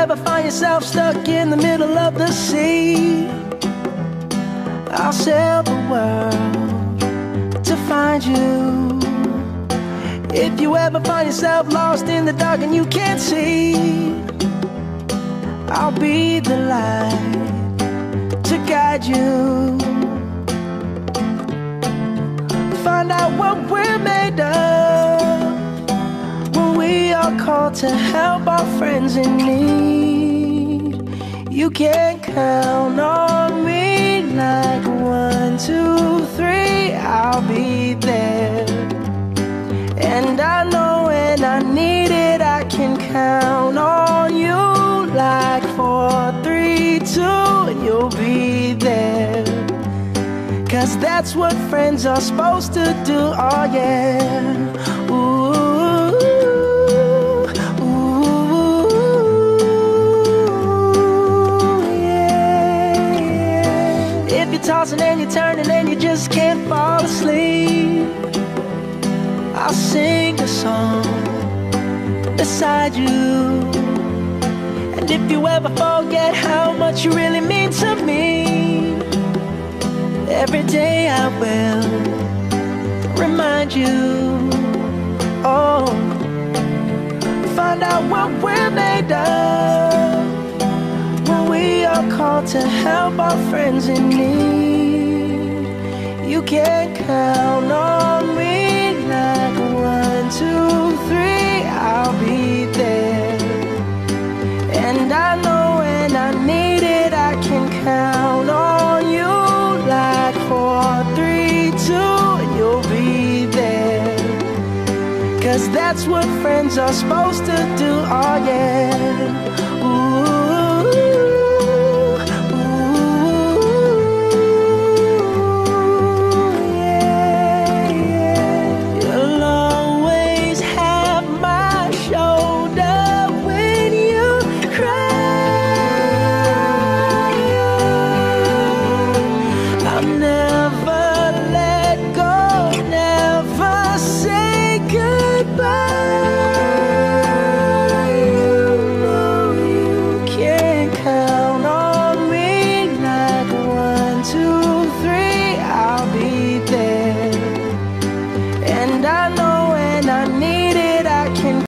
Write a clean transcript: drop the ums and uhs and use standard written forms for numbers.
ever find yourself stuck in the middle of the sea, I'll sail the world to find you. If you ever find yourself lost in the dark and you can't see, I'll be the light to guide you. Find out what we're made of when we are called to help our friends in need. You can count on me like 1, 2, 3, I'll be there. And I know when I need it, I can count on you like 4, 3, 2, and you'll be there. 'Cause that's what friends are supposed to do, oh yeah. Ooh, ooh, yeah, yeah. If you're tossing and you're turning and you just can't fall asleep, I'll sing a song beside you. And if you ever forget how much you really mean to me, every day I will remind you. Oh, find out what we're made of when we are called to help our friends in need. You can count on me like 1, 2, 3, I'll be there. And I know when I need it, I can count on you like 4, 3, 2, and you'll be there. 'Cause that's what friends are supposed to do, oh yeah. Ooh.